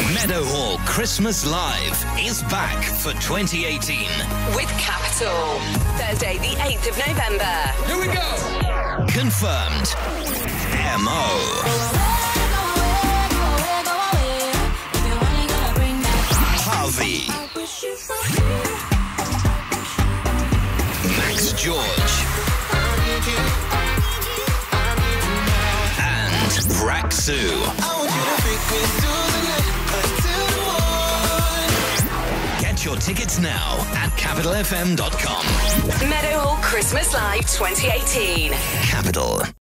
Meadowhall Christmas Live is back for 2018. With Capital. Thursday, the 8th of November. Here we go. Confirmed. M.O. Harvey. Max George. And Raksu. Get your tickets now at capitalfm.com. Meadowhall Christmas Live 2018. Capital.